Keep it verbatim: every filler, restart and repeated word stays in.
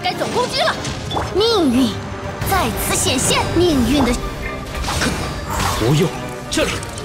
该总攻击了。命运在此显现，命运的。 不用，这里。